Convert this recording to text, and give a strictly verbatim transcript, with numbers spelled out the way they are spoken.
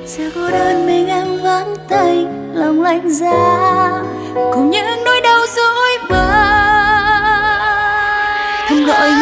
Giờ cô đơn mình em vắng tay, lòng lạnh giá cùng những nỗi đau dối bời. Thầm gọi